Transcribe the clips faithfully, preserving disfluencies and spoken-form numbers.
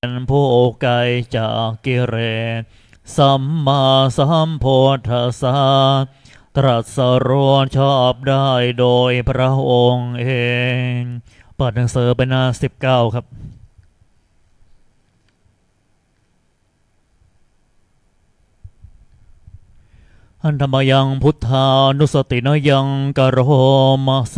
เป็นผู้ไกลจากกิเลสสัมมาสัมพุทธัสสะตรัสรู้ชอบได้โดยพระองค์เองเปิดหนังสือไปหน้าสิบเก้าครับอันธรรมยังพุทธานุสตินยังกโรมาเส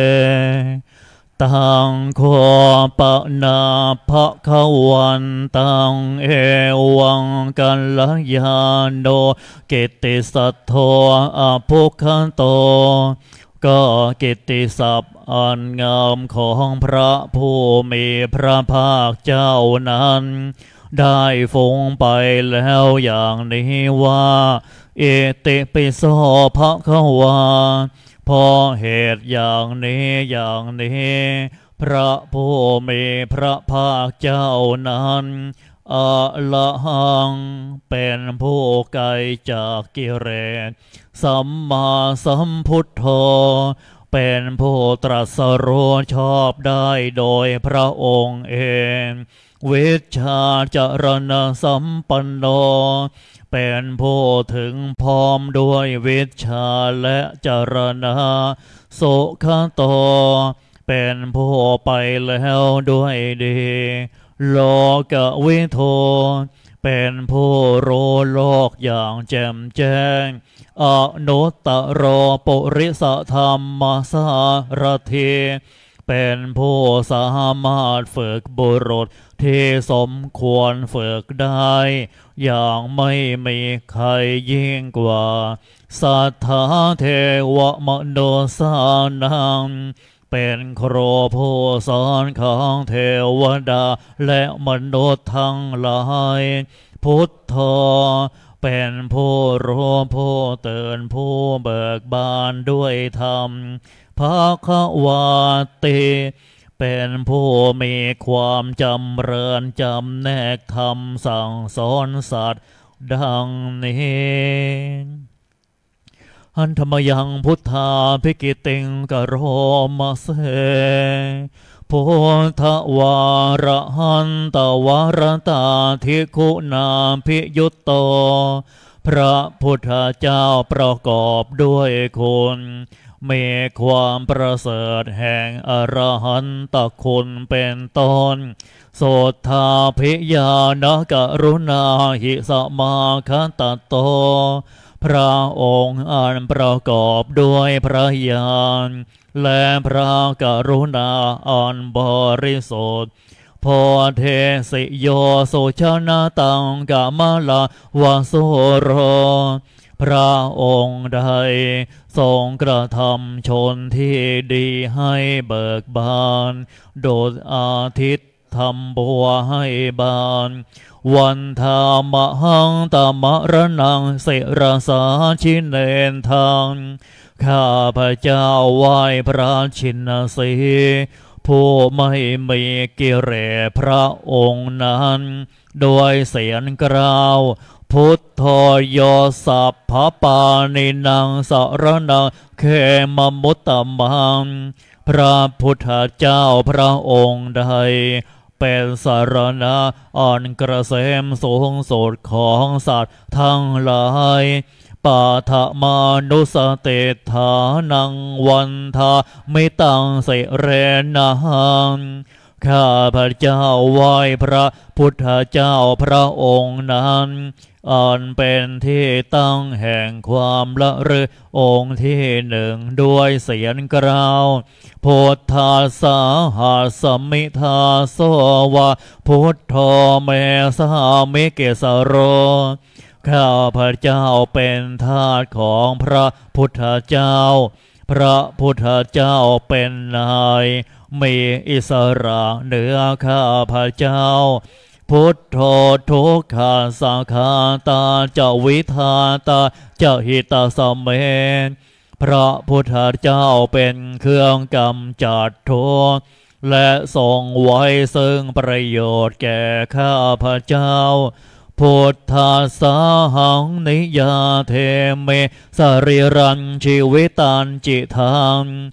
ตังโคปะนาภะคะวันตังเอวังกัลยาโนกิตติสัทโธอภุคันโตก็กิตติศัพท์อันงามของพระผู้มีพระภาคเจ้านั้นได้ฟุ้งไปแล้วอย่างนี้ว่าเอติปิโสภะคะวาพอเหตุอย่างนี้อย่างนี้พระผู้มีพระภาคเจ้านั้นอะระหังเป็นผู้ไกลจากกิเลสสัมมาสัมพุทโธเป็นผู้ตรัสรู้ชอบได้โดยพระองค์เองวิชชาจรณะสัมปันโนเป็นผู้ถึงพร้อมด้วยวิชาและจรณะสุขโตเป็นผู้ไปแล้วด้วยดีโลกวิโทเป็นผู้รู้โลกอย่างแจ่มแจ้งอนุตตรปุริสธรรมสารถีเป็นผู้สามารถฝึกบุรุษที่สมควรฝึกได้อย่างไม่มีใครยิ่งกว่าสัทธาเทวมนุสานังเป็นครูผู้สอนของเทวดาและมนุษย์ทั้งหลายพุทโธเป็นผู้รู้ผู้ตื่นผู้เบิกบานด้วยธรรมภควาติเป็นผู้มีความจำเริญจำแนกธรรมสั่งสอนสัตว์ดังนี้อันธรรมยังพุทธาภิกิติงกโรมาเสพุทธวารหันตวารตาทิคุนาภิยุตโตพระพุทธเจ้าประกอบด้วยคุณมีความประเสริฐแห่งอรหันตคุณเป็นต้นโสทาภิญาณกรุณาหิสมาคัตโตพระองค์อันประกอบด้วยพระญาณและพระกรุณาอันบริสุทธิ์โพเทสิโยสุชนะตังกามลาวาโสโรพระองค์ใดทรงกระทำชนที่ดีให้เบิกบานโดดอาทิตย์ทำบัวให้บานวันธามหังตมรนังเสรสาชินเนนทางข้าพระเจ้าไหว้พระชินสีผู้ไม่มีกิเลสพระองค์นั้นโดยเสียงกล่าวพุทโธโยสัพพปานินังสรณังเขมมุตตมังพระพุทธเจ้าพระองค์ใดเป็นสารณะอันกระเสมสูงสุดของสัตว์ทั้งหลายปาฐมานุสติฐานังวันทามิตังเสเรนังข้าพระเจ้าไหว้พระพุทธเจ้าพระองค์นั้นอันเป็นที่ตั้งแห่งความละลึกองค์ที่หนึ่งด้วยเสียงกล่าวพุทธาสาหัสมิทาโสวะพุทโธเมสามิเกสโรข้าพระเจ้าเป็นทาสของพระพุทธเจ้าพระพุทธเจ้าเป็นนายมีอิสระเหนือข้าพระเจ้าพุทโธทุกขาสังฆาตาเจวิทาตาเจหิตาสเมพระพุทธเจ้าเป็นเครื่องกำจัดทุกข์และทรงไว้ซึ่งประโยชน์แก่ข้าพระเจ้าพุทธาสาหังนิยาเทเมสริรันชีวิตันจิทัง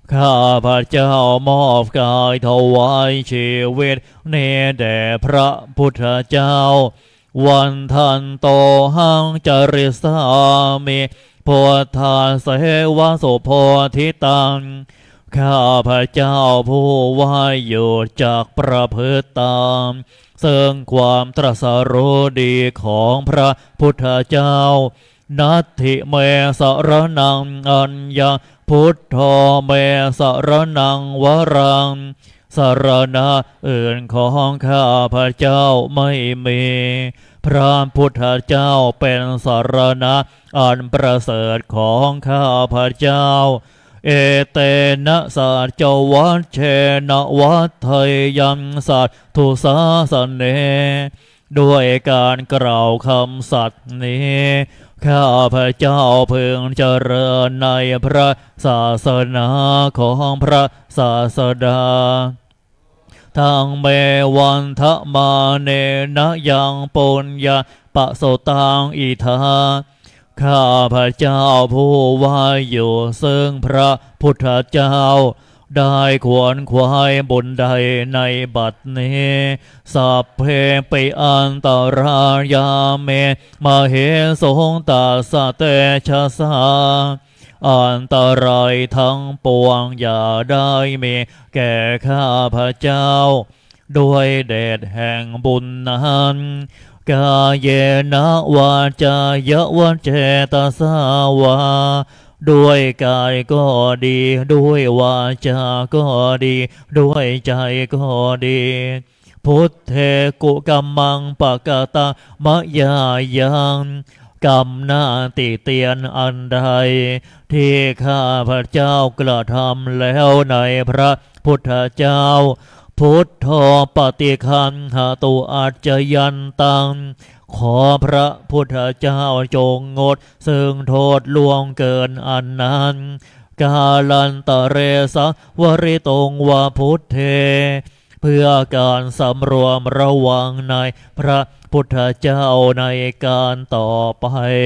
ข้าพระเจ้ามอบกายถวายชีวิตเนแด่พระพุทธเจ้าวันทันโตหังจริสามิพุทธาเสวะโสโพธิตังข้าพระเจ้าผู้วายอยู่จากประพฤติตามซึ่งความตรัสรู้ดีของพระพุทธเจ้านัตถิเมสรนังอัญญพุทโธเมสรนังวรังสรณะอื่นของข้าพระเจ้าไม่มีพระพุทธเจ้าเป็นสรณะอันประเสริฐของข้าพระเจ้าเอเตนะสัจวัชเชนะวัฏไทยังสัตถุสาสเนด้วยการกล่าวคำสัตย์นี้ข้าพระเจ้าพึงเจริญในพระศาสนาของพระศาสดาทั้งเมวันทะมาเนนะยังปุญญาปะโสตังอิทาข้าพระเจ้าผู้ว่าอยู่ซึ่งพระพุทธเจ้าได้ขวนขวายบุญใดในบัดนี้สัพเพปิอันตรายาเมมาเหสงตาสะเตชะสาอันตรายทั้งปวงอย่าได้มีแก่ข้าพระเจ้าด้วยเดชแห่งบุญนั้นกาเยนะวาจายะวะเจตสาวาด้วยกายก็ดีด้วยวาจาก็ดีด้วยใจก็ดีพุทเทกุกัมมังปะกะตามะยายังกรรมหน้าติเตียนอันใดที่ข้าพระเจ้ากระทำแล้วในพระพุทธเจ้าพุทโธปฏิคันหตุอาจยันตังขอพระพุทธเจ้าจงงดซึ่งโทษล่วงเกินอันนั้นกาลันตเรสะวริตงวาพุทเทเพื่อการสำรวมระวังในพระพุทธเจ้าในการต่อไป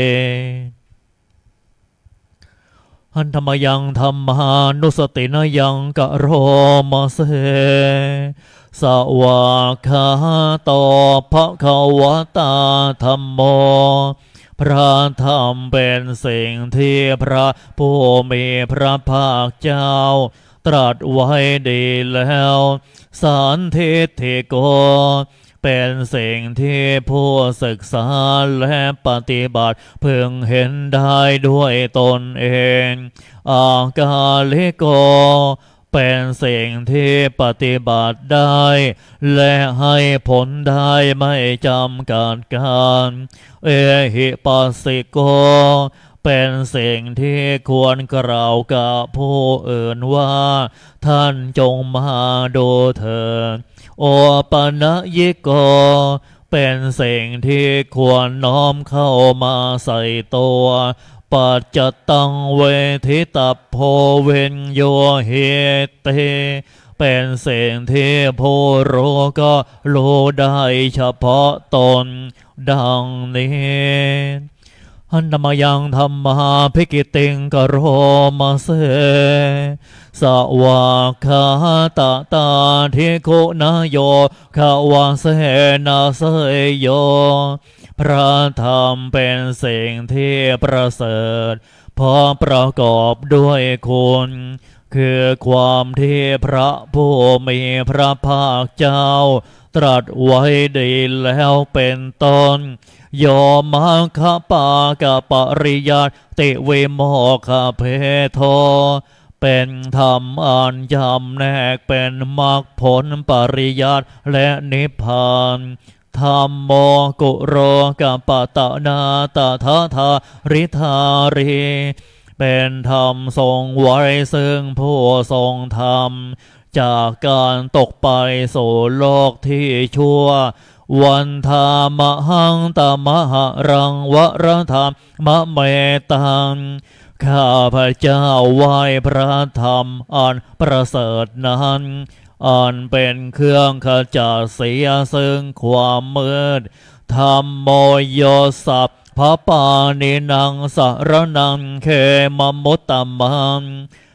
หันธรรมยังธรรมานุสตินยังกะโรมาเสสวากขาโตภควตาธัมโมพระธรรมเป็นสิ่งที่พระผู้มีพระภาคเจ้าตรัสไว้ดีแล้วสันทิฏฐิโกเป็นสิ่งที่ผู้ศึกษาและปฏิบัติพึงเห็นได้ด้วยตนเองอากาลิโกเป็นสิ่งที่ปฏิบัติได้และให้ผลได้ไม่จำกัดการเอหิปัสสิโกเป็นสิ่งที่ควรกล่าวกับผู้อื่นว่าท่านจงมาดูเถิดโอปนะยิโกเป็นสิ่งที่ควรน้อมเข้ามาใส่ตัวปัจจตังเวทิตาโพเวนโยเหเตเป็นสิ่งที่ผู้รู้ก็รู้ได้เฉพาะตนดังนี้หันธรรมยังธรรมาภิกิติงกโรมาเสสวากขาตาตาทิโกนโยขาวาเสนาเสยโยพระธรรมเป็นสิ่งที่ประเสริฐพอประกอบด้วยคุณคือความที่พระผู้มีพระภาคเจ้าตรัสไว้ดีแล้วเป็นต้นโยมังคปากปริยัติเวโมคเพโทเป็นธรรมอันยำแนกเป็นมรรคผลปริยัติและนิพพานธรรมโมกุโรกัปตนาตถาธาริธารีเป็นธรรมทรงไว้ซึ่งผู้ทรงธรรมจากการตกไปสู่โลกที่ชั่ววันธามหังตมหะรังวรธรรมมะเมตังข้าพระเจ้าไหว้พระธรรมอันประเสริฐนั้นอันเป็นเครื่องขจัดเสียซึ่งความมืดธรรมโมโยสัพพะปานินังสารนังเคมมุตตมัง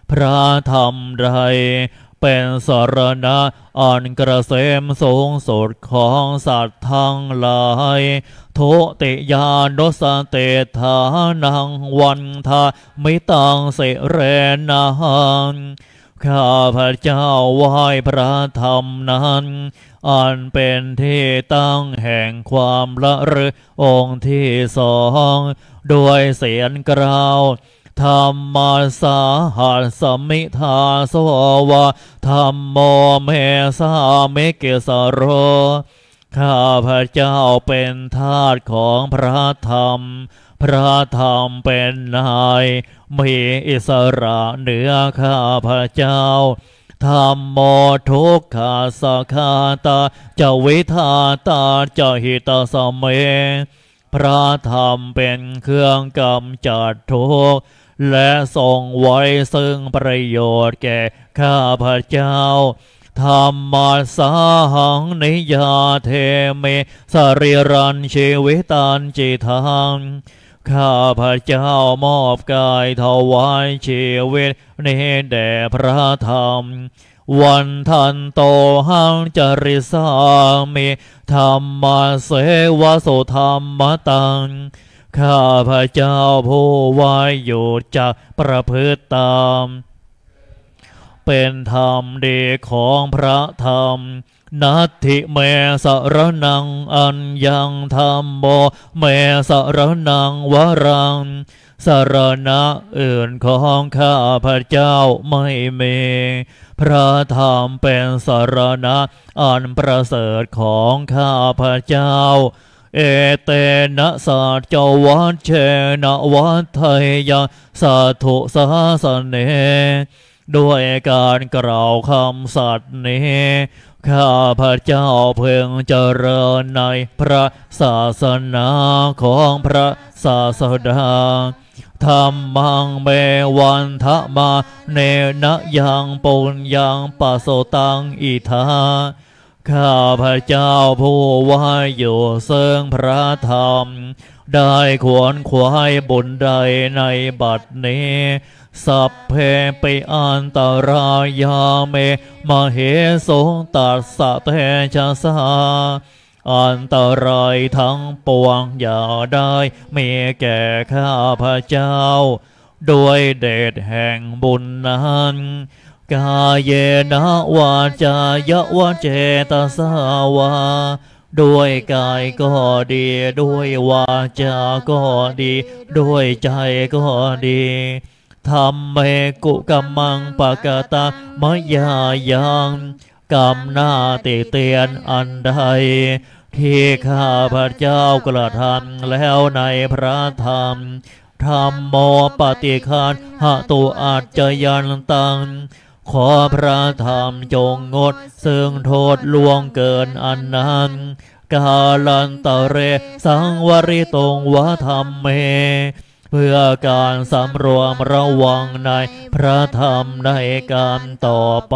พระธรรมใดเป็นสรณะอันกระเสมสูงสุดของสัตว์ทั้งหลายทุติยานุสเตถานังวันทามิตังเสเรนังข้าพระเจ้าไหว้พระธรรมนั้นอันเป็นที่ตั้งแห่งความละลึกองค์ที่สองด้วยเสียงกล่าวธรรมสาหัสสมิทาสวะธรรมโมเมสาเมเกสโรข้าพระเจ้าเป็นทาสของพระธรรมพระธรรมเป็นนายมีอิสระเหนือข้าพระเจ้าธรรมโมทุกขาสคาตาจวิทาตาจหิตสเมพระธรรมเป็นเครื่องกำจัดทุกข์และทรงไว้ซึ่งประโยชน์แก่ข้าพระเจ้าธรรมสาหังนิยาเทเมสริรันชีวิตันจิทังข้าพระเจ้ามอบกายถวายชีวิตนี้แด่พระธรรมวันทันโตหังจริสามิธรรมเสวะสุธรรมตังข้าพระเจ้าผู้ไว้อยู่จากประพฤติตามเป็นธรรมดีของพระธรรมนัตถิเมสรนังอัญญังธรรมโมเมสรนังวรังสรณะอื่นของข้าพระเจ้าไม่มีพระธรรมเป็นสรณะอันประเสริฐของข้าพระเจ้าเอเตนะสัจวัชเชนะวัฏไทยสัทธุสาสเนด้วยการกล่าวคำสัตย์นี้ข้าพระเจ้าเพิ่งเจริญในพระศาสนาของพระศาสดาธรรมังเมวันทะมาเนนะยังปุญญังปัสโสตังอิทาข้าพระเจ้าผู้ไว้อยู่ซึ่งพระธรรมได้ขวนขวายบุญใดในบัดนี้สัพเพปิอันตรายาเมมเหสงตัสสะเตชะสาอันตรายทั้งปวงอย่าได้มีแก่ข้าพระเจ้าด้วยเดชแห่งบุญนั้นกายเยนะวาจายวเจตสาวาด้วยกายก็ดีด้วยวาจาก็ดีด้วยใจก็ดีธรรมเมกุกัมมังปะกตามยายังกรรมหน้าติเตียนอันใดที่ข้าพระเจ้ากระทำแล้วในพระธรรมธรรมโมปฏิคันหะตุอาจจะยันตังขอพระธรรมจงงดซึ่งโทษล่วงเกินอันนั้นกาลันตะเรสังวริตงวะธรรมเมเพื่อการสำรวมระวังในพระธรรมในการต่อไป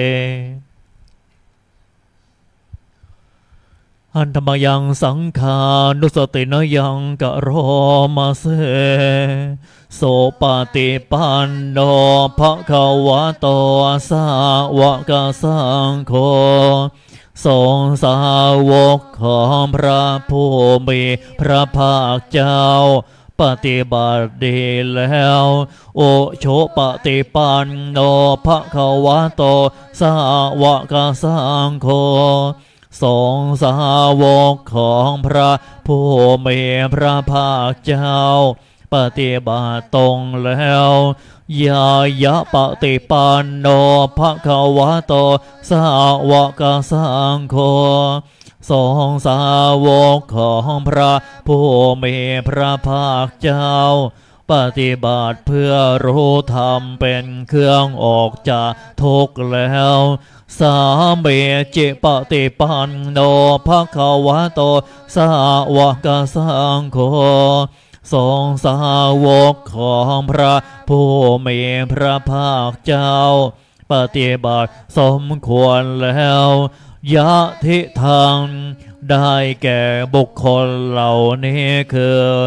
อันธรรมยังสังขานุสตินยังกะโรมาเสโสปฏิปันโนภะคะวะโตสาวกสังโฆทรงสาวกของพระผู้มีพระภาคเจ้าปฏิบัติดีแล้วโอโชปฏิปันโนภะคะวะโตสาวกสังโฆทรงสาวกของพระผู้มีพระภาคเจ้าปฏิบัติตรงแล้วยายะปฏิปันโนภะคะวะโตสาวกสังโฆทรงสาวกของพระผู้มีพระภาคเจ้าปฏิบัติเพื่อรู้ธรรมเป็นเครื่องออกจากทุกข์แล้วสาเมจิปฏิปันโนภะคะวะโตสาวกสังโฆทรงสาวกของพระผู้มีพระภาคเจ้าปฏิบัติสมควรแล้วยะทิทางได้แก่บุคคลเหล่านี้คือ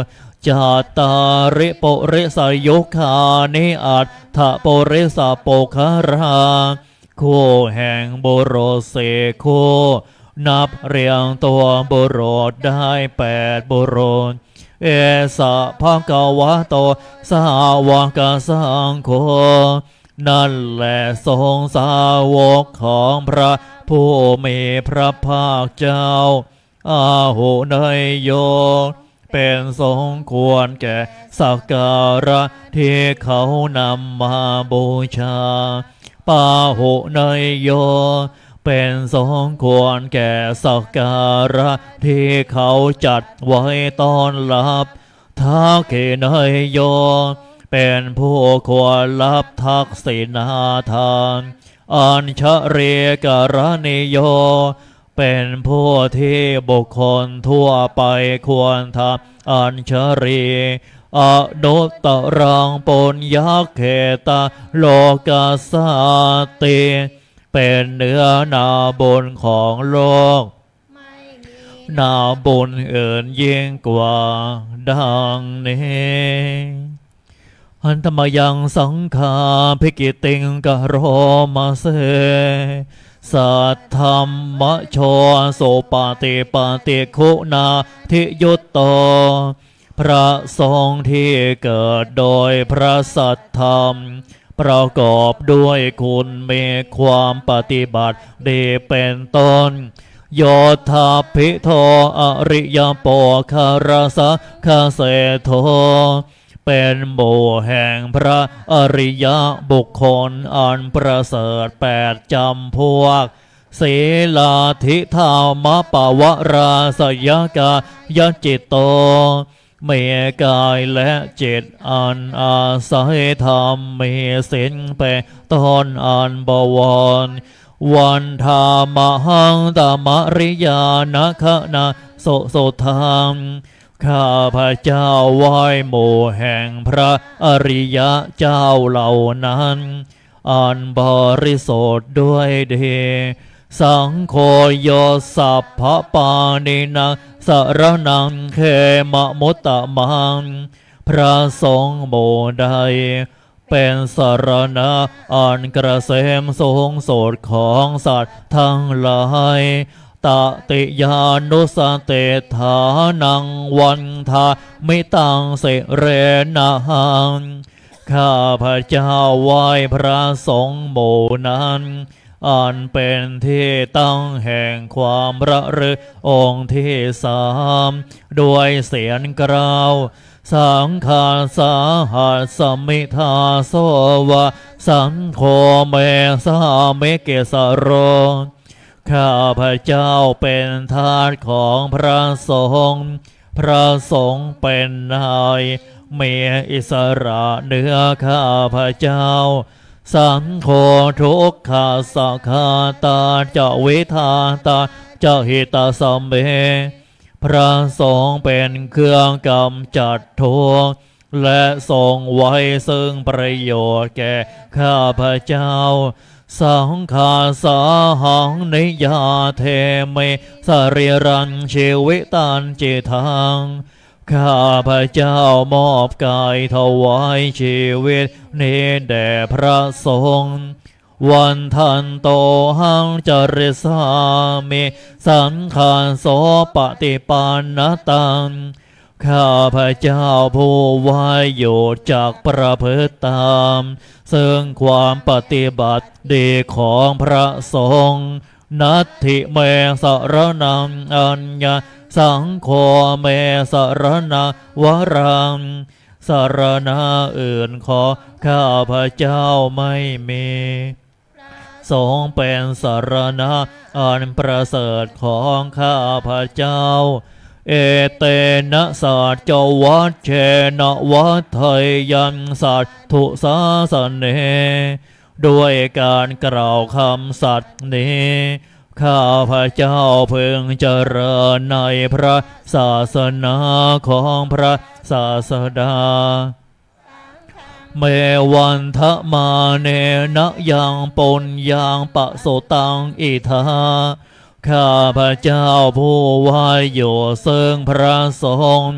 จาตาริปุริสยุคานิอัตถปุริสปุคาราคู่แห่งบุรุษสี่คู่นับเรียงตัวบุรุษได้แปดบุรุษเอสะภะคะวะโตสาวกสังโฆนั่นแหละทรงสาวกของพระผู้มีพระภาคเจ้าอาหุเนยโยเป็นสมควรแก่สักการะที่เขานำมาบูชาปาหุเนยโยเป็นสมควรแก่สักการะที่เขาจัดไว้ต้อนรับทักขิเนยโยเป็นผู้ควรรับทักษิณาทานอัญชเรกรณิโยเป็นผู้ที่บุคคลทั่วไปควรทำอัญชรีอนุตตรังปุญญเขตโลกัสสติเป็นเนื้อนาบุญของโลกนาบุญอื่นยิ่งกว่าดังนี้หันธมยังสังฆาภิกิติงกโรมาเสสัทธรรมโชโสปาติปาติคุณาทิยุตโตพระทรงที่เกิดโดยพระสัทธรรมประกอบด้วยคุณมีความปฏิบัติดีเป็นต้นโยธาภิโทอริยโปคารสะคาเสโทเป็นหมู่แห่งพระอริยบุคคลอันประเสริฐแปดจำพวกศีลาธิธรรมปวราสยกายจิตโตเมีกายและจิตอันอาศัยธรรมมีศีลเป็นต้นอันบวรวันธามหังตมริยานะคะนะโสโสธรรมข้าพระเจ้าไหว้หมู่แห่งพระอริยเจ้าเหล่านั้นอันบริสุทธิ์ด้วยดีสังโฆโยสัพพปานินังสรนังเขมะมุตตะมังพระสงฆ์หมู่ใดเป็นสรณะอันกระเสมสูงสุดของสัตว์ทั้งหลายตติยานุสเตฐานังวันทามิตังเสเรนะหังข้าพระเจ้าไหว้พระสงฆ์หมู่นั้นอันเป็นที่ตั้งแห่งความระลึกองค์ที่สามด้วยเสียงกล่าวสังฆาสาหัสมิทาโสวะสังโฆเมสาเมเกสโรข้าพระเจ้าเป็นทาสของพระสงฆ์พระสงฆ์เป็นนายมีอิสระเหนือข้าพระเจ้าสังโฆทุกขาสักขาตาจะวิทาตาจะหิตาสัมเบพระสงฆ์เป็นเครื่องกำจัดทุกข์และทรงไว้ซึ่งประโยชน์แก่ข้าพระเจ้าสังฆาสาหังนิยาเทเมสรีรันชีวิตันจิตังข้าพระเจ้ามอบกายถวายชีวิตนี้แด่พระสงฆ์วันทันโตหังจริสามิสังฆาโสปฏิปันนตังข้าพระเจ้าผู้วายอยู่จากประพฤติตามซึ่งความปฏิบัติดีของพระสงฆ์นัตถิเมสรนังอัญญสังโฆเมสรณวรังสรณะอื่นขอข้าพระเจ้าไม่มีสงฆ์เป็นสรณะอันประเสริฐของข้าพระเจ้าเอเตนะสัจจวัชเชนะวัฏไทยันสัตถุสาสเนด้วยการกล่าวคำสัตย์นี้ข้าพระเจ้าพึงเจริญในพระศาสนาของพระศาสดาเมวันทะมาเนนะยังปุญญังปะโสตังอิทาข้าพระเจ้าผู้วายอยู่ซึ่งพระสงฆ์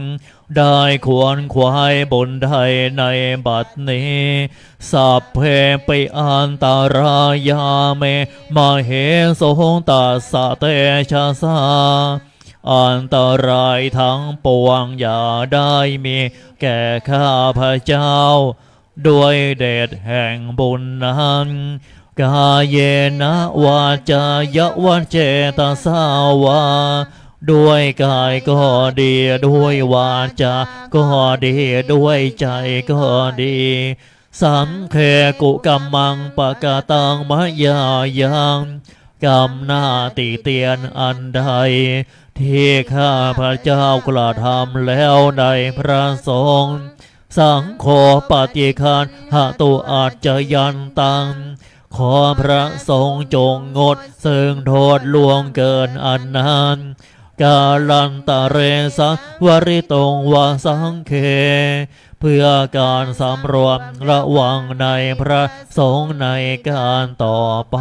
ได้ควรควายบนไทยในบัดนี้สัพเพปิอันตรายาเมมาเหสงตัสสะเตชะสาอันตรายทั้งปวงอย่าได้มีแก่ข้าพระเจ้าด้วยเดชแห่งบุญนั้นกายเยนะวาจายะวัจเจตสาวาด้วยกายก็ดีด้วยวาจาก็ดีด้วยใจก็ดีสังเคกุกัมมังปะกะตังมะยายังกรรมหน้าติเตียนอันใดที่ข้าพระเจ้ากระทำแล้วในพระสงฆ์สังโฆปฏิคันหะตุอาจจะยันตังขอพระสงฆ์จงงดซึ่งโทษล่วงเกินอันนั้นกาลันตะเรสะวริตงวาสังเคเพื่อการสำรวมระวังในพระสงฆ์ในการต่อไป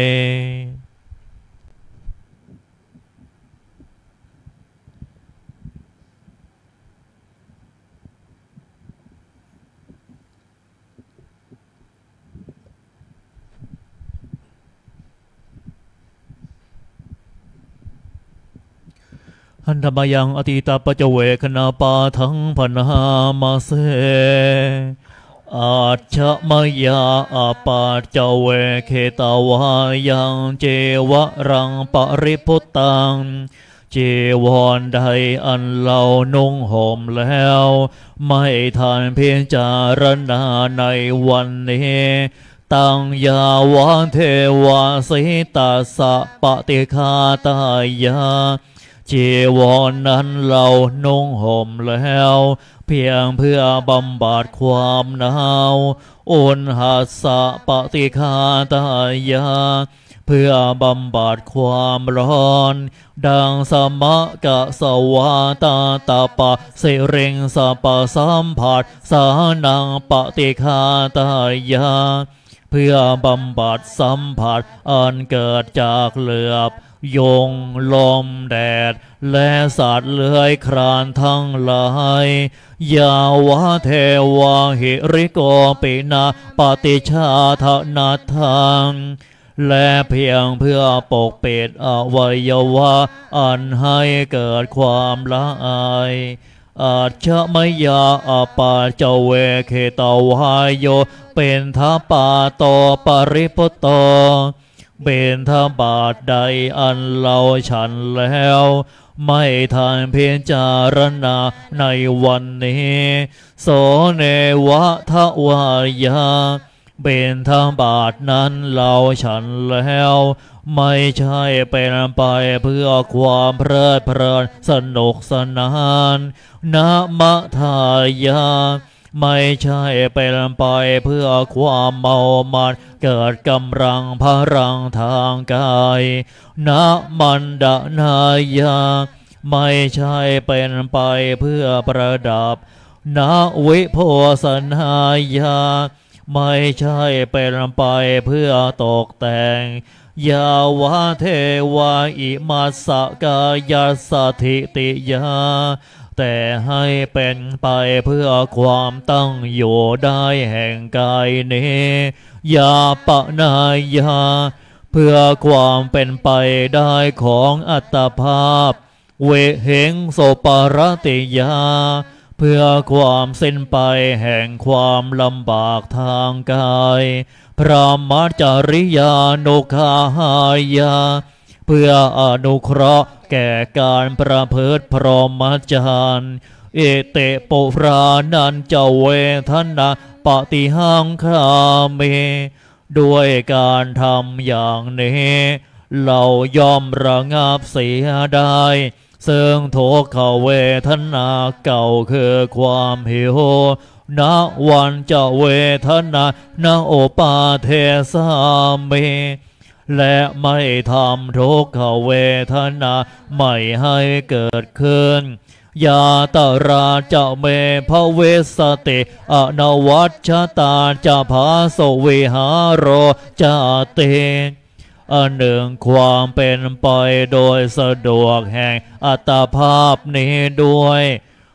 หันธรรมยังอติตาปจเวคณาปาทังพนามาเสอาชะมยาอาปาจเวเคตาวายังเจวะรังปริพุตตังเจวรใดอันเรานุ่งห่มแล้วไม่ทานเพียงจารณาในวันนี้ตังยาวะเทวาสิตาสะปฏิคาตายาจีวรนั้นเรานุ่งห่มแล้วเพียงเพื่อบำบัดความหนาวอุณหัสสะปฏิฆาตายาเพื่อบำบัดความร้อนดังสมะกะสวาตาตาปะเสริงสปะสัมผัสสานังปฏิฆาตายาเพื่อบำบัดสัมผัสอันเกิดจากเหลือบยงลมแดดและสัตว์เลื้อยคลานทั้งหลายยาวะเทวาหิริโกปินาปฏิชาทนาทังและเพียงเพื่อปกปิดอวัยวะอันให้เกิดความละอายอาชะมยาอาปาเจเวเคตาวายโยเป็นทัปปาโตปริพุตโตเป็นทบาทใดอันเราฉันแล้วไม่ทานเพียงจารณาในวันนี้โสเนวะทวายาเป็นทบาทนั้นเราฉันแล้วไม่ใช่เป็นไปเพื่อความเพลิดเพลินสนุกสนานนะมะทายาไม่ใช่เป็นไปเพื่อความเมามันเกิดกำลังพลังทางกายนะมันดานายาไม่ใช่เป็นไปเพื่อประดับนะวิโพสนายาไม่ใช่เป็นไปเพื่อตกแต่งยาวะเทวาอิมัสสะกายสถิติยาแต่ให้เป็นไปเพื่อความตั้งอยู่ได้แห่งกายนี้ยาปะนายาเพื่อความเป็นไปได้ของอัตภาพเวเหงโสปารติยาเพื่อความสิ้นไปแห่งความลำบากทางกายพระมัจจริยานุคาหายาเพื่ออนุเคราะห์แก่การประพฤติพรหมจรรย์เอเตปุรานันเจเวทนาปฏิหังคาเมด้วยการทำอย่างนี้เราย่อมระงับเสียได้ซึ่งทุกขเวทนาเก่าคือความหิวณวันจะเวทนาณโอปาเทสาเมและไม่ทำทุกขเวทนาไม่ให้เกิดขึ้นยาตราจะเมภเวสติอนวัชตาจะภาสวิหารโรจเตอันหนึ่งความเป็นไปโดยสะดวกแห่งอัตภาพนี้ด้วย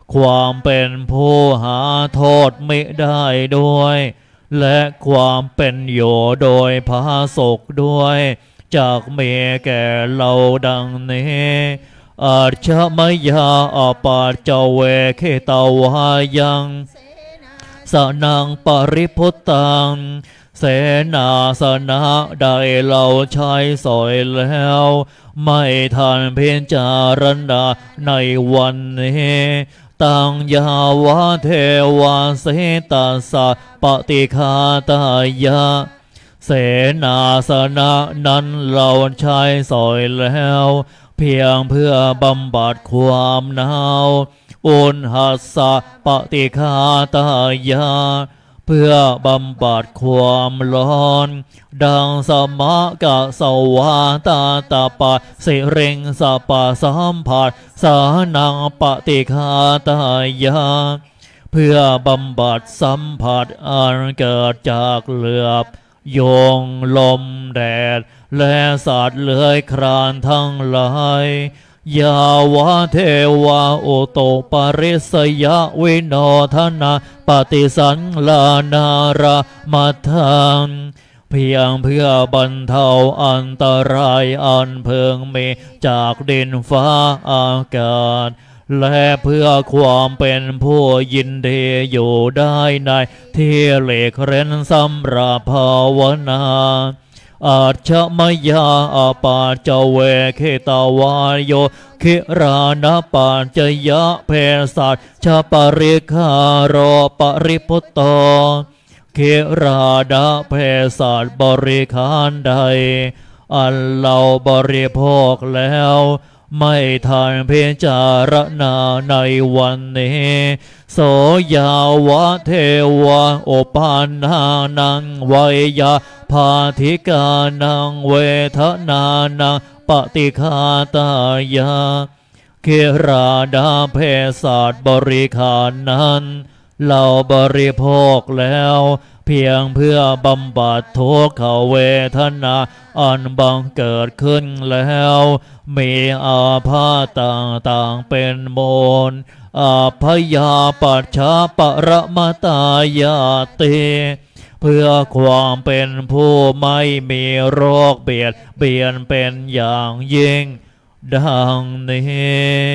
ความเป็นผู้หาโทษมิได้ด้วยและความเป็นอยู่โดยพาสุขด้วยจากเมแก่เราดังนี้อาชมยาอปาจเวเคตาวายังสนังปริพุตตังเสนาสนะได้เราใช้สอยแล้วไม่ทันเพียงจารณาในวันนี้ตังยาวะเทวาเสตัสสะปฏิคาตายะเสนาสนะนั้นเราใช้สอยแล้วเพียงเพื่อบำบัดความหนาวอุณหัสสะปฏิคาตายะเพื่อบำบัดความร้อนดังสมะกะสวาตาตาปะสิเริงสปะสัมผัสสานังปฏิคาตายะเพื่อบำบัดสัมผัสอันเกิดจากเหลือบโยงลมแดดและสัตว์เลื้อยคลานทั้งหลายยาวะเทวาโอโตปริสยะวิโนทนาปฏิสันลานารามัทังเพียงเพื่อบรรเทาอันตรายอันเพิงมีจากดินฟ้าอากาศและเพื่อความเป็นผู้ยินดีอยู่ได้ในที่หลีกเร้นสำหรับภาวนาอาชมยาอปาจเวเคตาวายโยคิรานะปัญจยะเพสัชชปริคารปริพุตโตคิรานะเพสัชบริขารใดอันเราบริโภคแล้วไม่ทันพิจารณาในวันนี้โสยาวะเทวะโอปานานังไวยาภาธิกานังเวทนานังปฏิคาตายาเคราดาเพสัชบริขารนั้นเราบริโภคแล้วเพียงเพื่อบำบัดทุกขเวทนาอันบังเกิดขึ้นแล้วมีอาพาธต่างๆเป็นมูลอาพยาปัจฉาปรมตายาติเพื่อความเป็นผู้ไม่มีโรคเบียดเบียนเป็นอย่างยิ่งดังนี้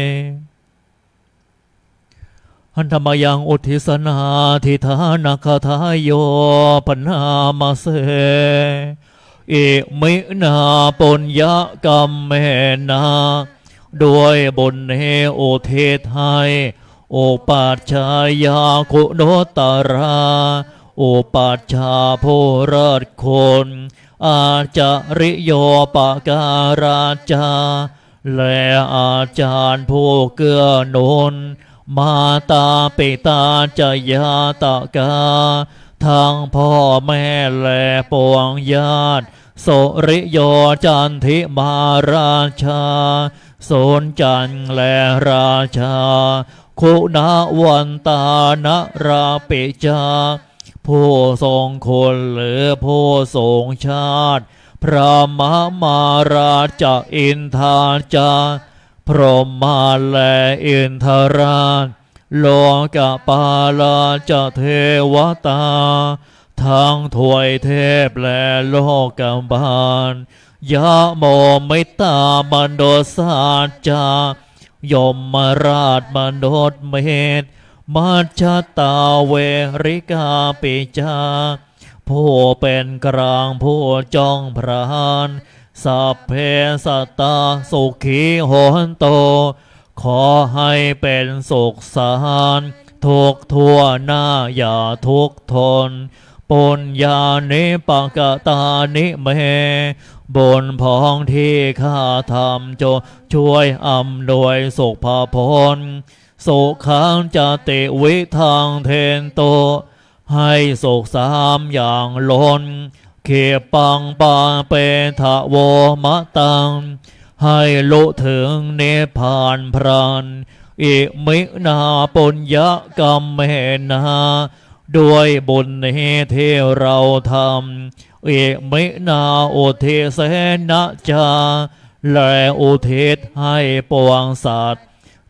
หันธรรมยังอุทิศนาทิธานาคาทายโยปนามาเสอิมินาปุญญกรรมเมนาด้วยบุญเฮโอเทศให้โอปัจฉายาคุณโนตราโอปัจฉาผู้เลิศคุณอาจาริโยปการาจาและอาจารย์ผู้เกื้อหนุนมาตาปิตาจยาตกาทั้งพ่อแม่และปวงญาติโสริโยจันทิมาราชาโสนจันและราชาคุณาวันตานะราปิจาผู้ทรงคุณหรือผู้ทรงชาติพระมหามาราชอินทาจาพรหมาและอินทราชโลกปาลาจเทวตาทั้งถวยเทพและโลกบาลยะโมมิตามนุสาจายมราชมนุษย์เมธมัจจตาเวริกาปิจาผู้เป็นกลางผู้จ้องพรานสัพเพสัตตาสุขีโหนโตขอให้เป็นสุขสารทุกทั่วหน้าอย่าทุกทนปุญญานิปกตานิเมบนพ้องที่ข้าทำจงช่วยอำนวยสุขภาพลสุขังจติวิทางเทนโตให้สุขสามอย่างล้นเขปังปาเปทะโวมะตังให้ลุถึงเนพานพรานอิมินาปุญญกรรมเมนาด้วยบุญนี้ที่เราทำอิมินาอุทิศนะจาและอุทิศให้ปวงสัตว์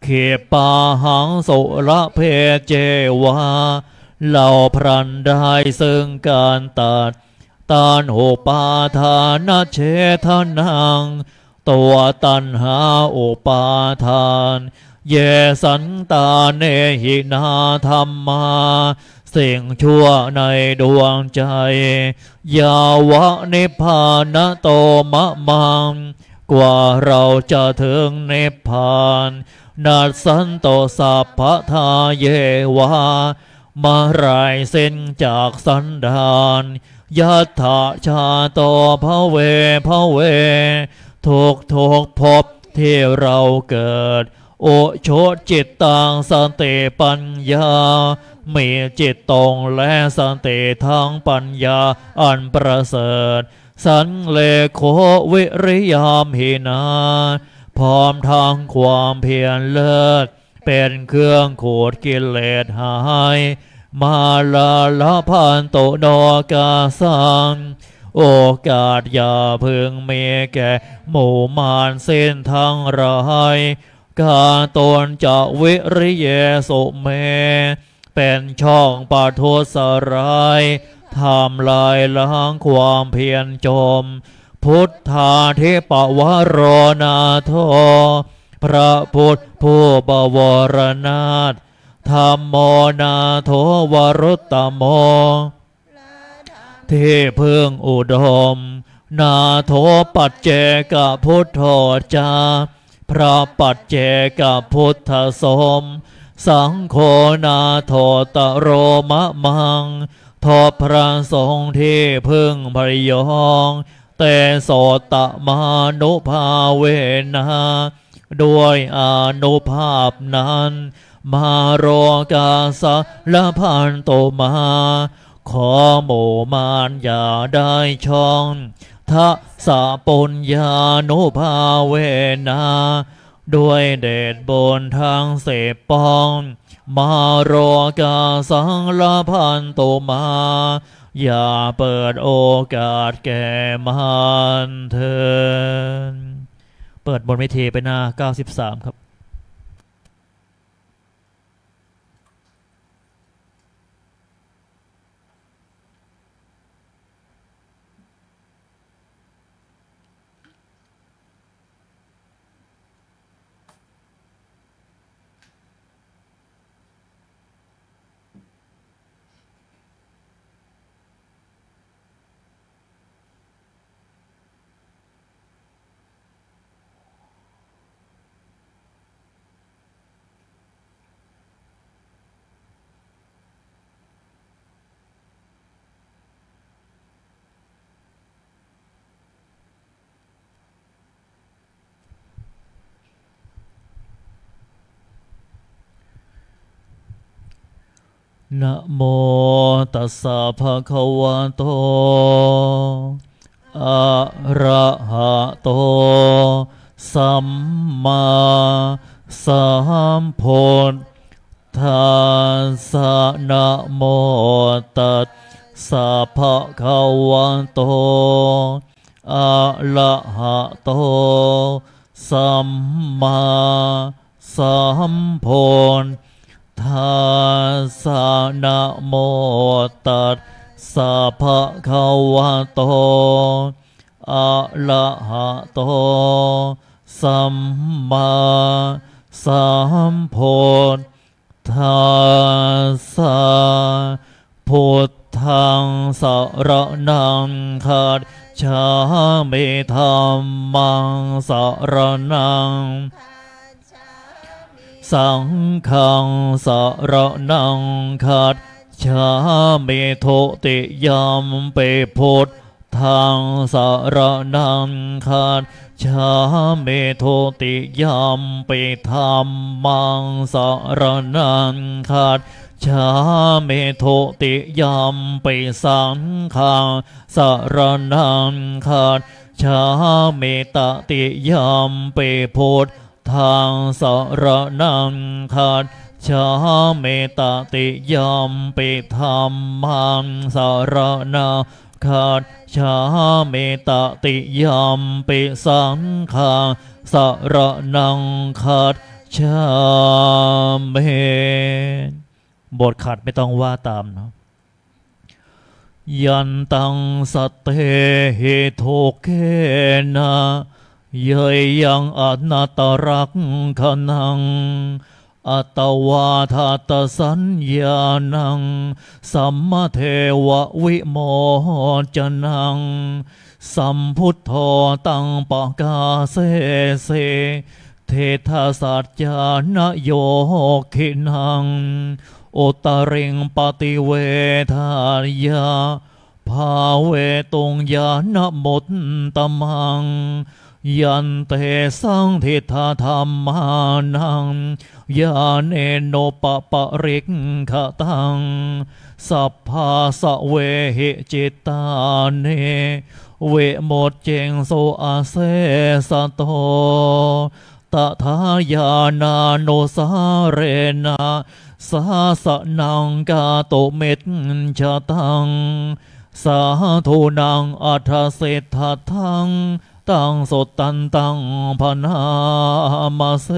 เขปาหังสุระเพเจวาเหล่าพรันได้ซึ่งการตัดตานโหปาทานเชทนังตัวตันหาอุปาทานเยสันตาเนหินาธรรมาสิ่งชั่วในดวงใจยาวะนิพพานโตมะมังกว่าเราจะถึงนิพพานนัสสันโตสัพพทาเยวามาไรเส้นจากสันดานยัตถาชาโตภเวภเวทุกทุกภพที่เราเกิดโอโชจิตตังสันติปัญญามีจิตตรงและสันติทางปัญญาอันประเสริฐสันเลโควิริยามหินาพร้อมทางความเพียรเลิศเป็นเครื่องขูดกิเลสหายมาลาลาพันโตโนกาสังโอกาสอย่าพึงมีแก่หมู่มารเส้นทางร้ายกาตนจะวิริเยสุเมเป็นช่องปาทุสรายทำลายล้างความเพียรจมพุทธาเทปวโรนาโทพระพุทธผู้บวรนาถธรรมโมนาโทวรุตตโมที่พึ่งอุดมนาโทปัจเจกพุทโธจาพระปัจเจกพุทธสมสังโฆนาโทตโรมะมังทอพระสงฆ์ที่พึ่งพยองแต่โสตมานุภาเวนะด้วยอนุภาพนั้นมาโรกาสะละพันโตมาขอหมู่มารอย่าได้ช่องทัสสะปุญญานุภาเวนะด้วยเดชบุญทางเสพปองมาโรกาสังละพันโตมาอย่าเปิดโอกาสแก่มันเถิดเปิดบนเวทีไปหน้าเก้าสิบสามครับนะโมตัสสะภะคะวะโตอะระหะโตสัมมาสัมพุทธัสสะนะโมตัสสะภะคะวะโตอะระหะโตสัมมาสัมพุทธัสสะนะโมตัสสะภะคะวะโตอะระหะโตสัมมาสัมพุทธัสสะพุทธังสรณังคัจฉามิธัมมังสรณังสังฆังสรณังคัจฉามิทุติยัมปิพุทธังสรณังคัจฉามิทุติยัมปิธัมมังสรณังคัจฉามิทุติยัมปิสังฆังสรณังคัจฉามิตติยัมปิพุทธังสรณังคัจฉามิตติยัมปิธัมมังสรณังคัจฉามิตติยัมปิสังฆังสรณังคัจฉชาเมบทขัดไม่ต้องว่าตามนะยันตังสัตเตหิโทเกนะเยยังอนัตตรักขนังอัตวาทาตสัญญานังสัมมาเทววิโมจนังสัมพุทโธตังปะกาเสเสเทธาสัจจานโยขินังโอตริงปฏิเวทายาภาเวตุงญาณมดตมังยันเตสังทิฏฐธรรมานังยาเนโนปะปะริกขตังสัพพาสเวหิจิตาเนเวโมดเจงโสอาเสสโตตถายานาโนสาเรนะสาสนังกาโตเมตชะตังสาธุนังอัฏฐเศรษฐทังตังสดตันตังพนามาเส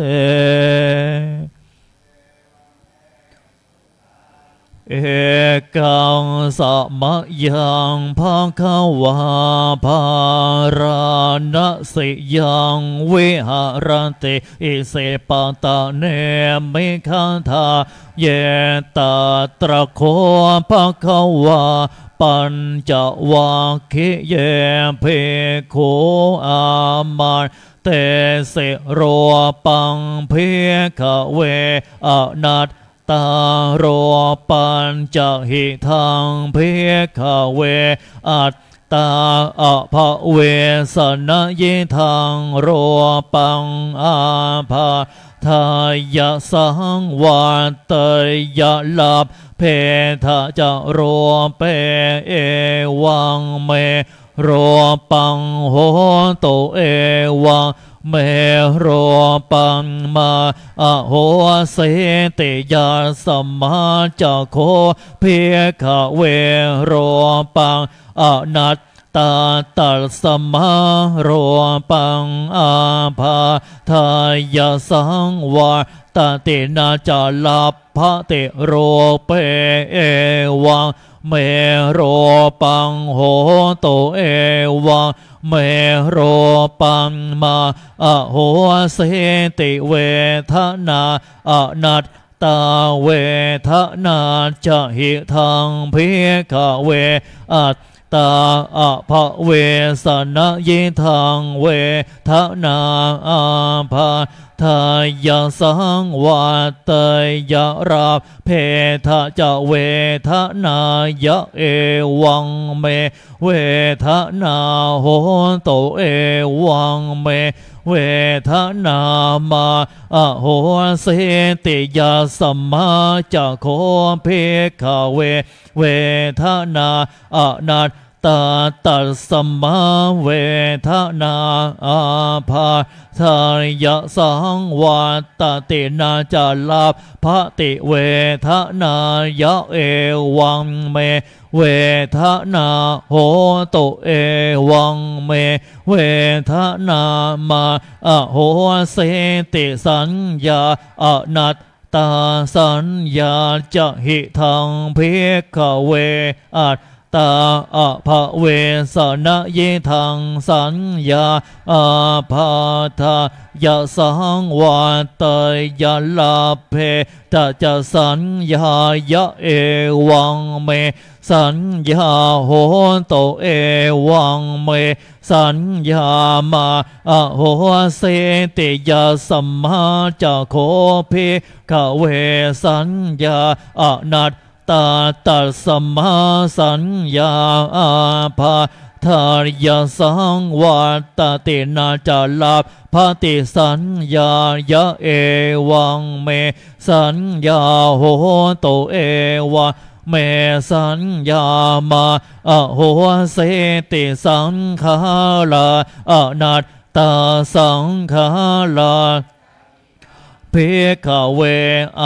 เอกังสัมมยังภาควาภาราณสิยังวิหารติอิเสปตะเนมิคันธาเยตตระโคภาควาปัญจวัคคีย์เยเพโคอามาเตเสโรปังเพขเวอนัตตาโรปัญจหิทังเพขเวอัตตาอะภะเวสนะเยทังโรปังอาภาทายะสังวัตยะลาภเพทะจะโรเปเอวังเมโรปังโหโตเอวังเมโรปังมาอโหเสติยาสัมมาจักโคเพขเวโรปังอนัตตาตัสสมาโรปังอาภาทายาสังวาตตินาจาลาภะเตโรเปเอวังเมโรปังโหโตเอวังเมโรปังมาอโหเสติเวทนาอนัตตาเวทนาจะหิทังเพขเวอัตตาอะภะเวสนะเยทังเวทนาอาภาทายาสังวัตยาราเพทะจะเวทนายะเอวังเมเวทนาโหโตเอวังเมเวทนามาอโหเสติยาสัมมาจักโคเพขเวเวทนาอนัตตาตัสสมาเวทนาอาภาทายะสังวัตตินาจาลาภะติเวทนายะเอวังเมเวทนาโหโตเอวังเมเวทนามาอโหเสติสัญญาอนัตตาสัญญาจะหิทังเพขเวอัตตาอะภะเวสนะเยทังสัญญาอาภาทายะสังวัตยาลาเพทะจะสัญญายะเอวังเมสัญญาโหโตเอวังเมสัญญามาอโหเสติยาสัมมาจักโคเพขเวสัญญาอนัตตาตัสสมาสัญญาอาภาทายาสังวัตตินาจาลาภะติสัญญายะเอวังเมสัญญาโหโตเอวังเมสัญญามาอโหเสติสังขาราอนัตตาสังขาราเพขเวอัต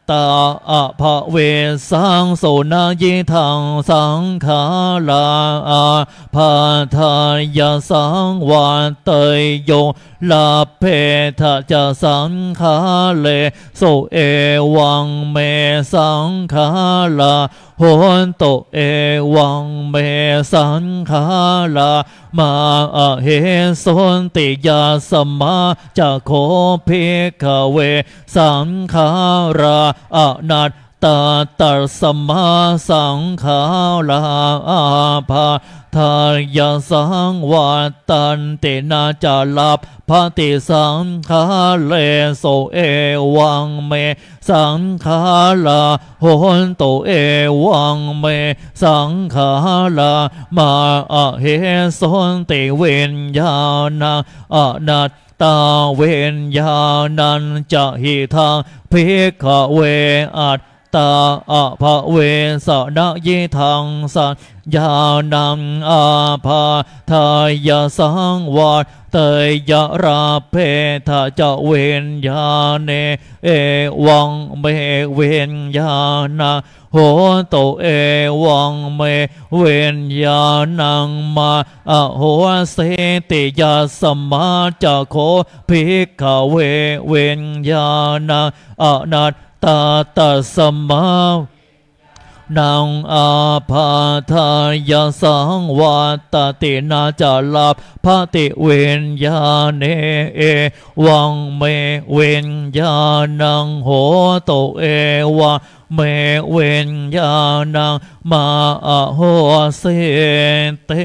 ตาอะภะเวสังโสนายิทังสังขาราอาภาทายาสังวัตเตยโยลาเพทะจะสังขาเลโสเอวังเมสังขาราโหนโตเอวังเมสังขารามาอะเหสนติยาสมาจะโคภิกขเวสังขาราอนัตตาตัสมาสังขาราอาภาทายาสังวัตตันตินาจาลาภติสังขาเลโสเอวังเมสังขาราโหนโตเอวังเมสังขารามาอะเหสนติเวนญาณังอนัตตาเวนญาณัญจะหิทังภิกขเวอัตตาอะภะเวสนะยิทังสัญญาณังอาภาทายาสังวัตเตยราเพทะจะเวนญาเนเอวังเมเวนญาณังโหโตเอวังเมเวนญาณังมาอะโหเสติยาสมาจะโคภิกขเวเวนญาณังอนัตตาตัสมานังอาภาทายาสังวัตตินาจาลาภติเวนญาเนเอวังเมเวนญาณังโหโตเอวะเมเวนญาณังมาอะโหเสเต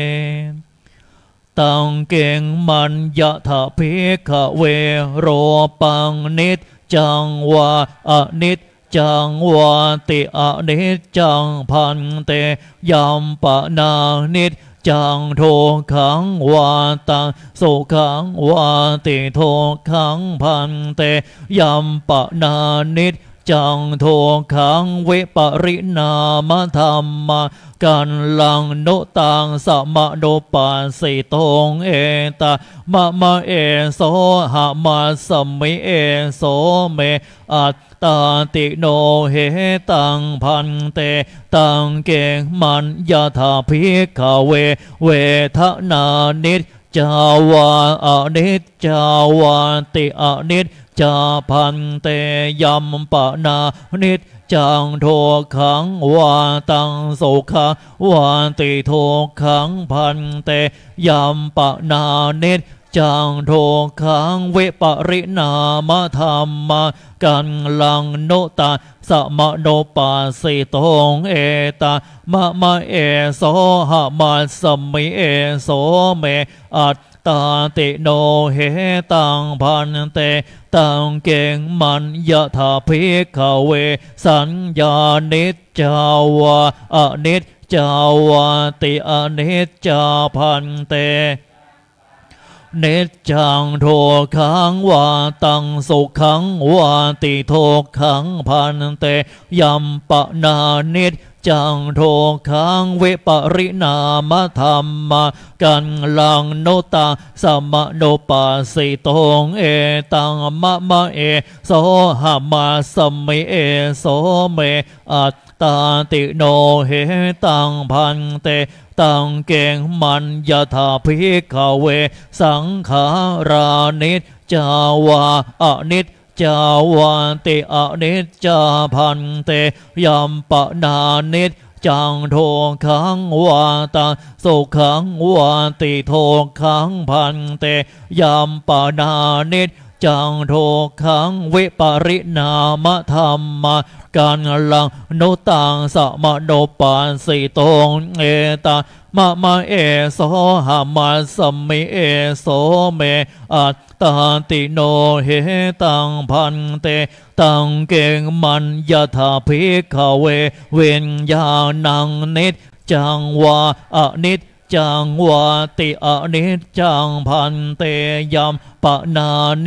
ตังเก่งมันยะถาภิกขเวโรปังนิจจังวาอนิจจังวาติอนิจจังพันเตยัมปะนานิจจังโทขังวาตังโสขังวาติโทขังพันเตยัมปะนานิจจังโทขังเวปริณามธรรมกันลังโนตังสัมมาโนปัสสิตงเอตามะมะเอโสหะมาสัมมิเอโสเมอัตตาติโนเหตังพันเตตังเกมันยะถาภิกขเวเวทนานิจจาวาอนิจจาวาติอนิจจาพันเตยัมปะนานิจจังโทขังวาตังโสขังวาติโทขังพันเตยัมปะนานิจจังโทขังเวปริณามธรรมกันลังโนตาสัมมาโนปัสสิตงเอตามะมะเอโสหะมาสัมมิเอโสเมอัตตาติโนเหตังพันเตตังเก่งมันยะถาภิกขเวสัญญานิจจาวาอนิจจาวาติอนิจจาพันเตเนจังโทขังวาตังสุขังวาติโทขังพันเตยัมปะนานิจจังโทขังเวปริณามธรรมกันลังโนตังสัมมาโนปัสสิตงเอตังมะมะเอโสหะมาสัมมิเอโสเมอัตตาติโนเหตังพันเตตังเก่งมันยะถาภิกขเวสังขารานิจจาวาอนิจจาวาติอนิจจาพันเตยัมปะนานิจจังโทขังวาตังโสขังวาติโทขังพันเตยัมปะนานิจจังโทขังวิปริณามธรรมกันลังโนตังสัมมาโนปัสสิตงเอตามะมะเอโสหะมาสัมมิเอโสเมอัตตาติโนเหตังพันเตตังเก่งมันยะถาภิกขเวเวนญาณังนิจจังวาอนิจจังวาติอนิจจังพันเตยัมปะนานิจ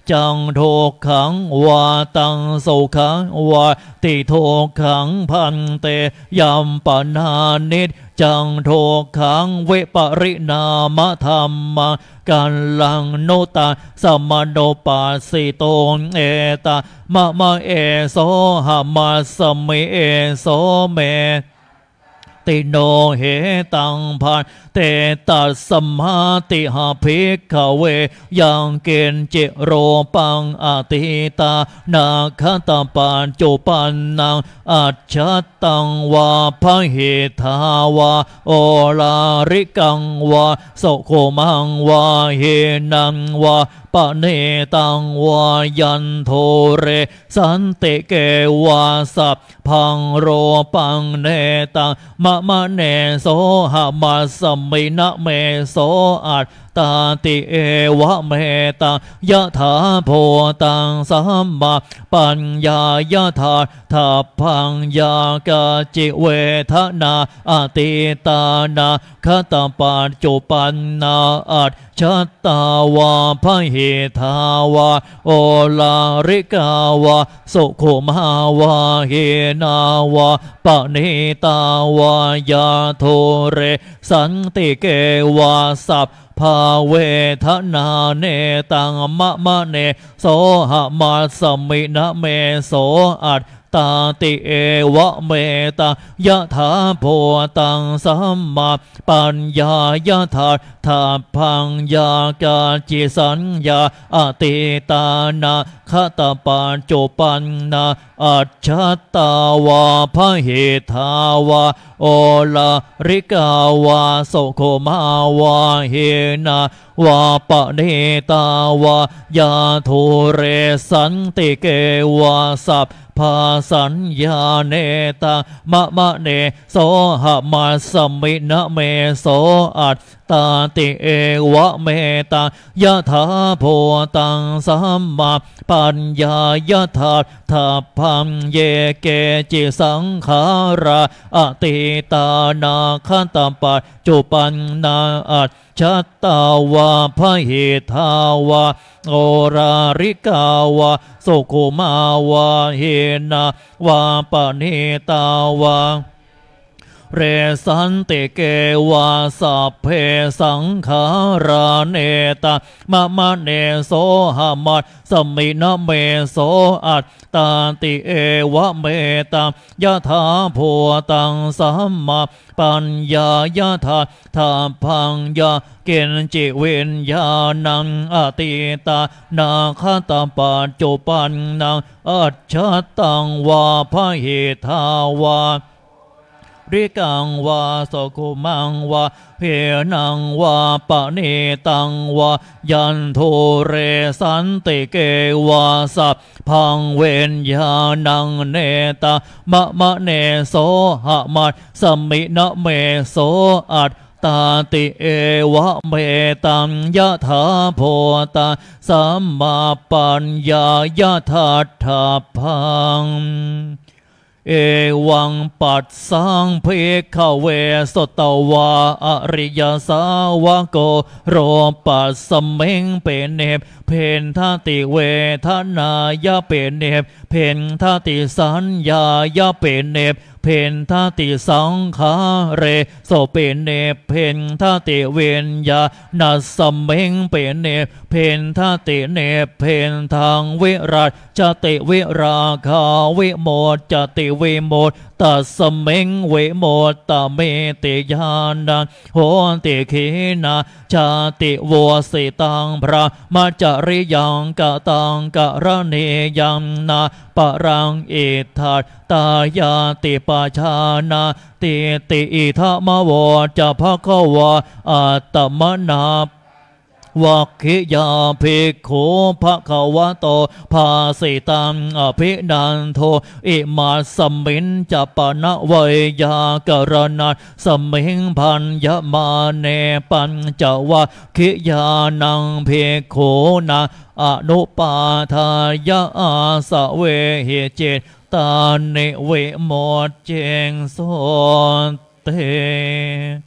จังโทขังวาตังโสขังวาติโทขังพันเตยัมปนานิจังโทขังเวปริณามธรรมังกันลังโนตาสมโนปัสสิโตเอตามะมะเอโสหามาสเมเอโสเมติโนเหตังพันเตตัสสมาติหาภิกขเวยังเกณฑ์จิโรปังอติตานาคตาปัญจุปันนังอัจฉตังวาพหิทาวาโอลาริกังวาโสโคมังวาเฮนังวาปะเนตังวายันโทเรสันติเกวาสัพพังโรปังเนตังมะมะเนโสหามาสมินะเมโสอัตตาติเอวะเมตังยะถาโพตังสัมมาปัญญายะถาทัพพังยากาจิเวทนาอติตานาคตปัจจุปันนาอัจฉัตตาวาพหิทาวาโอลาริกาวาสุขุมาวาเฮนาวาปะเนตาวายาโทเรสันติเกวาสัพภาเวทนาเนตังมะมะเนโสหะมาสมินะเมโสอัตตาติเอวะเมตายะถาโพตังสัมมาปัญญายะถาทาพังยากาจิสัญญาอติตานาคตปัจจุปันนาอัจฉตาวาพหิทาวาโอลาริกาวาโสโคมาวาเฮนาวาปะเนตาวายาโทเรสันติเกวาสัพภาสัญญาเนตังมะมะเนโสหะมาสมินะเมโสอัตตาติเอวะเมตังยะถาโพตังสัมมาปัญญายะถาทัพพังเยเกจิสังขาราอติตานาคันตปัจจุปันนาอัจฉัตตาวาพหิทาวาโอราริกาวาสุขุมาวาเฮนาวาปะเนตาวาเรสันติเกวาสัพเพสังขาราเนตามะมะเนโสหามัสสมินะเมโสอัตตาติเอวะเมตายะถาโพตังสัมมาปัญญายะถาทาพังยาเกณฑ์จิวิญญาณังอติตานาคตปัจจุปันนังอัจฉตังวาพหิทาวาริกังวาโสกุมังวาเฮนังวาปะเนตังวายันโทเรสันติเกวาสัพพังเวนญาณังเนตามะมะเนโสหะมัสสมินะเมโสอัตตาติเอวะเมตังยะถาโพตังสัมมาปัญญายะถาทัพพังเอวังปัสสังเพขเวสตวาอริยสาวโกโรปัสสมิงเป็นเนบเพนทติเวทนายะเป็นเนบเพนทติสัญญายะเป็นเนบเพนทติสังขาเรโสเป็นเนบเพนทติเวนญาณัสสมิงเป็นเนบเพนทติเนบเพนทางวิรัตจติวิราคาวิโมจจติวิโมตตัสมิงวิโมตตเมติญาณังโหติขีนาชาติโวสิตังพระมัจจริยังกะตังกะระเนยังนาปะรังอิทัตตายาติปชานาติติอิทะมะวจะภควาอัตตมนาวัคคิยาภิกขุภควโตภาสิตังอภินันโทอิมาสมินจะปนะเวยากรณัสสมิงพันยมาเนปัญจวัคคิยานังภิกขุนาอนุปาทายาอาสเวหิจิตตานิเวโมจเจงโสเต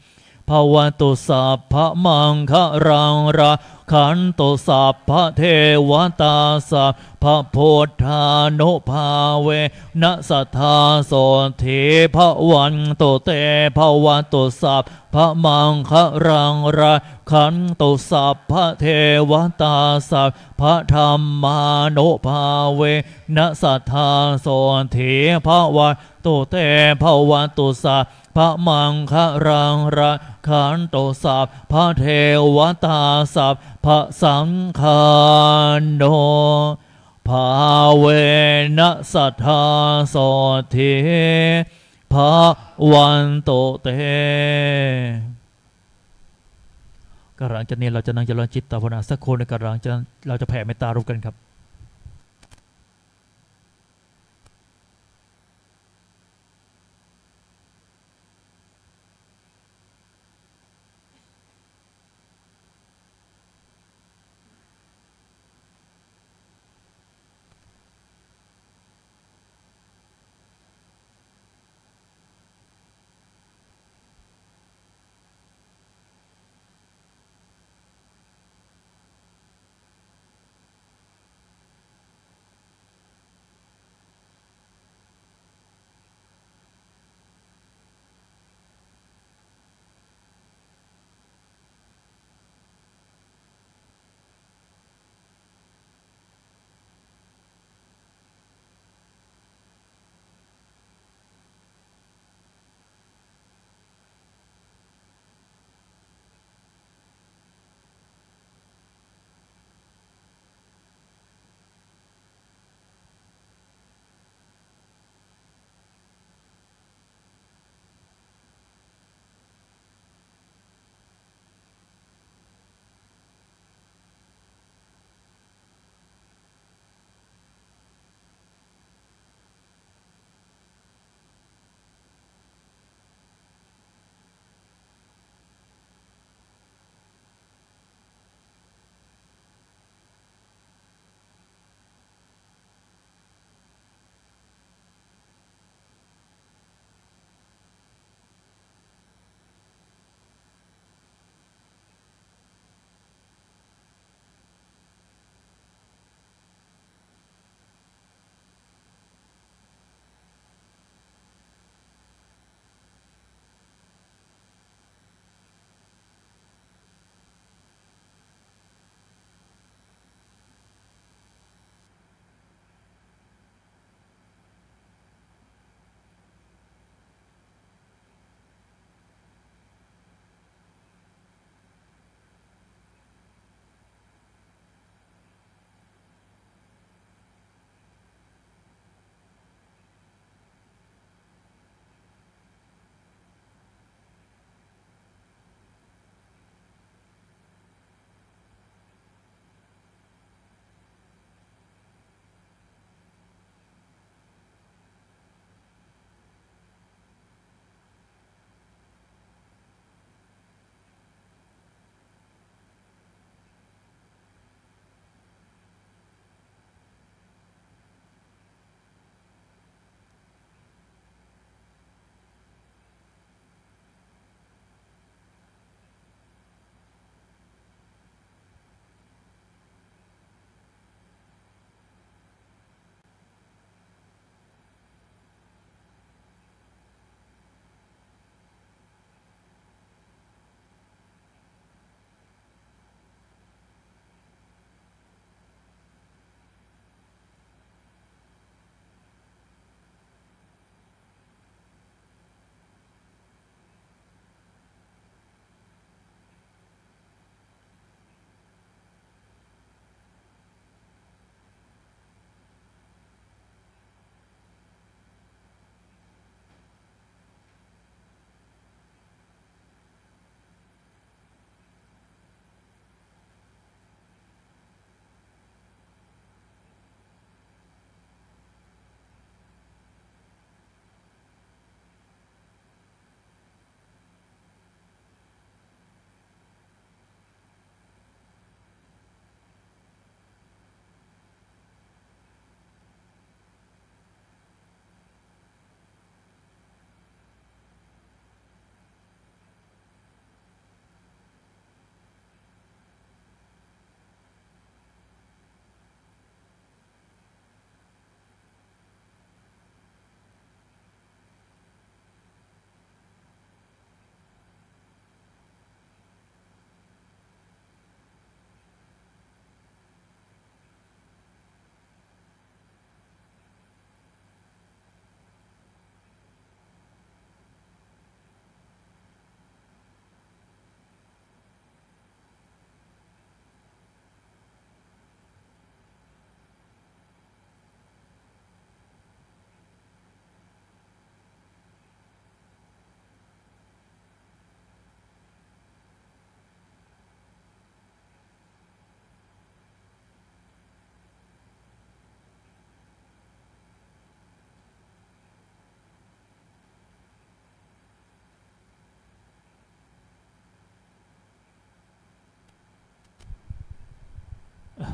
ภวตุสัพพะมังคะรังราขันตุสัพพะเทวตาสัพพะพุทธานุภาเวนะสัทธาโสธีภวันตุเตภวตุสัพพะมังคะรังราขันตุสัพพะเทวตาสัพพะธรรมานุภาเวนะสัทธาโสธีภวันตุเตภวตุสัพพะมังคะรังราขันตุสัพพะเทวตาสัพพะสังฆาโนภาเวนะสัทธาโสธีภะวันตุเตกระหลังจากนี้เราจะนั่งเจริญจิตภาวนาสักคนในกระหลังจะเราจะแผ่เมตตาร่วมกันครับ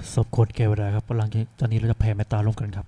สมควรแก่เวลาครับหลังจากนี้เราจะแผ่เมตตาร่วมกันครับ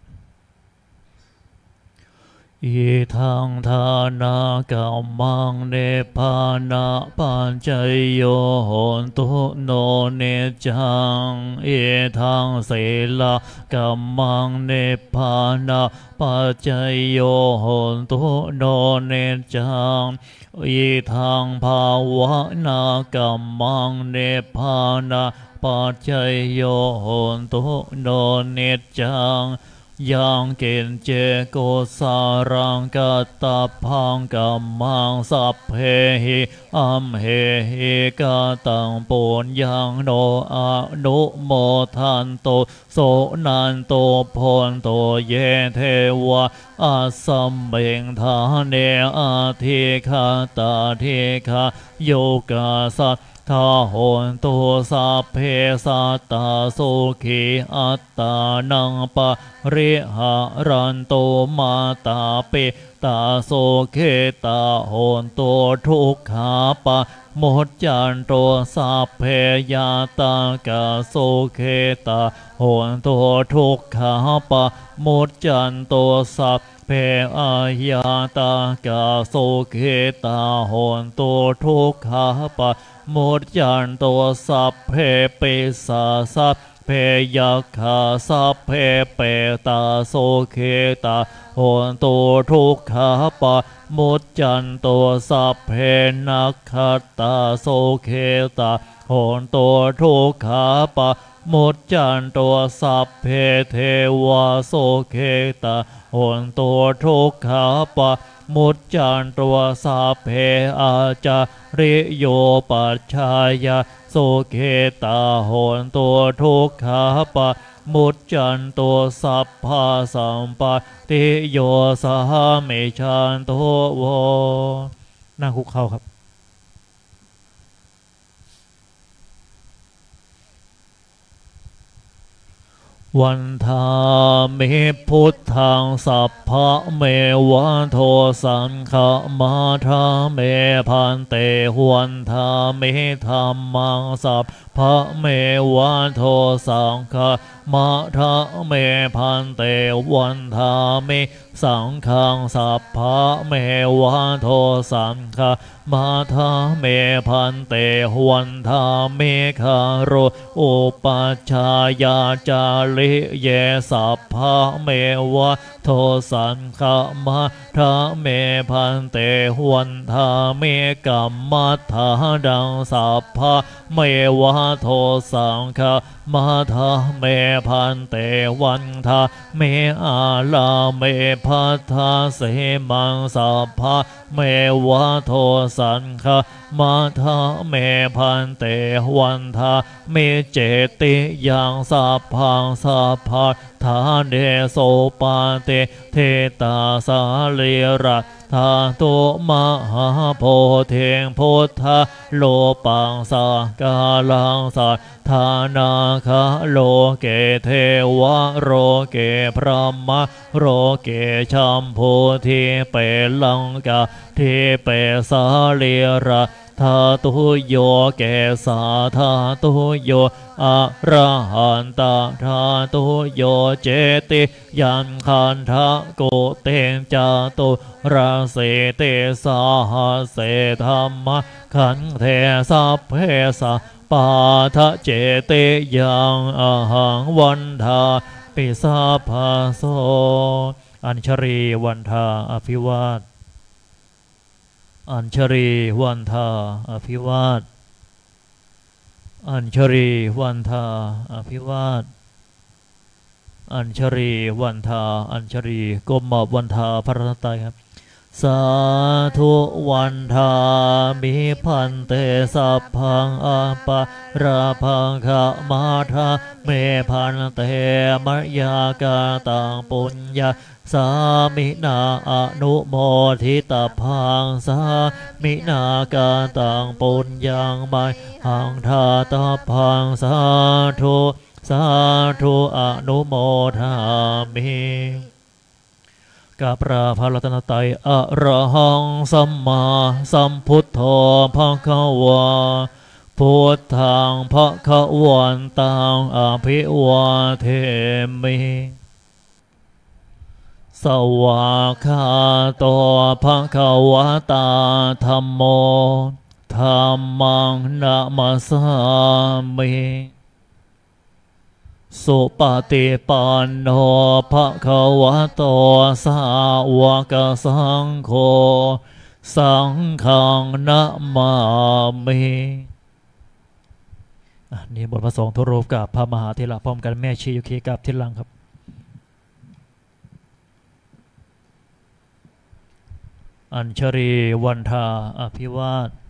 อิทังทานากัมมังเนปานะปัญจโยโหนตุโนเนจังอิทังเสลากัมมังเนปานะปัจจโยโหนตุโนเนจังอิทังภาวนากัมมังเนปานะปัจจโยโหนตุโนเนจังยังเกณเจโกสารังกัตตาพังกัมมังสัพเพหิอัมเหหิกาตังปุญญังโนอนุโมทันโตโสนันโตพลโตเยเทวะอาสัมเบงทาเนอาทิคาตาทิคาโยกาสัตทาโหนตุสัพเพสัตตาสุขีอัตตานังปะริหารันโตมาตาเปตาโสเคตาโหนตุทุกขาปะโมจจันโตสัพเพยาตากาโสเคตาโหนตุทุกขาปะโมจจันโตสัพเพอายาตากาโสเคตาโหนตุทุกขาปะโมจจันโตสัพเพเปสาสัพเพยัคขาสัพเพเปตาโสเคตาโหนตุทุกขาปะโมจจันโตสัพเพนักขัตตาโสเคตาโหนตุทุกขาปะโมจจันโตสัพเพเทวาโสเคตาโหนตุทุกขาปะโมจจันโตสัพเพอาจาริโยปัจฉายาโสเคตาโหนตุทุกขาปะโมจจันโตสัพพะสัมปติโยสหเมชันโตโวนั่งคุกเข่าครับวันทาเมพุทธังสัพพะเมวันโทสังฆมาทาเมพันเตวันทาเมธรรมังสัพพะเมวันโทสังฆมาทาเมพันเตวันทาเมสังฆังสัพพะเมวันโทสังฆมาทาเมพันเตวันทาเมคาโรอุปัชฌายาจาริเยสัพพะเมวะโทสังฆมาทาเมพันเตวันทาเมกัมมัฏฐาดังสัพพะเมวะโทสังฆมาทาเมพันเตวันทาเมอาลาเมพัทธาเสมังสัพพะเมวะโทสังฆมาทาเมพันเตวันทาเมเจติยังสัพพังสัพพะทาเนโสปาเตเทตาสาลีระทาโตมหาโพเทงพุทธะโลปังสากาลังสัทธานาคาโลเกเทวะโรเกพระมะโรเกชัมโพธิเปลังกาทิเปสาลีระทาตุโยเกสาทาตุโยอะระหันตาทาตุโยเจติยันคันทะโกเตงจาตุราเสเตสาหะเสธรรมะขันเทสัพเพสะปาทะเจติยังอหังวันทาปิสาภาโสอัญชรีวันทาอภิวาทอัญชรีวันทาอภิวาทอัญชรีวันทาอภิวาทอัญชรีวันทาอัญชรีก้มหมอบวันทาพระรัตนตรัยครับสาธุวันทามิพันเตสัพพังอาปะราพังขะมาทาเมพันเตมยากาตังปุญญาสามินาอนุโมทิตาพังสามินากาตังปุญญังไมหังทาตาพังสาธุสาธุอนุโมทามิกาพระพระรัตนตรัยอะระหังสัมมาสัมพุทโธภะคะวะพุทธังภคะวันตังอภิวาเทมิสวากขาโตภคะวะตาธัมโมธัมมังนะมัสสามิสุปฏิปันโนภคะวะโตสาวกสังโฆสังฆังนะมามินี่บทพระสงฆ์ทุรูปกับพระมหาเถระพร้อมกันแม่ชียุคีกับทิลังครับอัญชรีวันทาอภิวาท